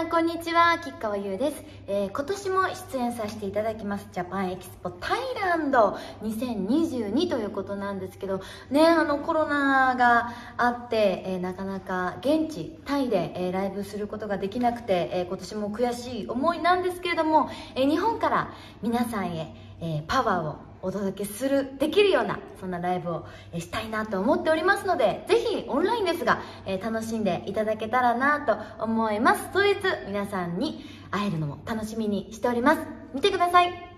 さんこんにちは、吉川優です。今年も出演させていただきますジャパンエキスポタイランド2022ということなんですけどね、コロナがあって、なかなか現地タイで、ライブすることができなくて、今年も悔しい思いなんですけれども、日本から皆さんへ、パワーをお届けできるようなそんなライブをしたいなと思っておりますので、ぜひオンラインですが楽しんでいただけたらなと思います。当日皆さんに会えるのも楽しみにしております。見てください。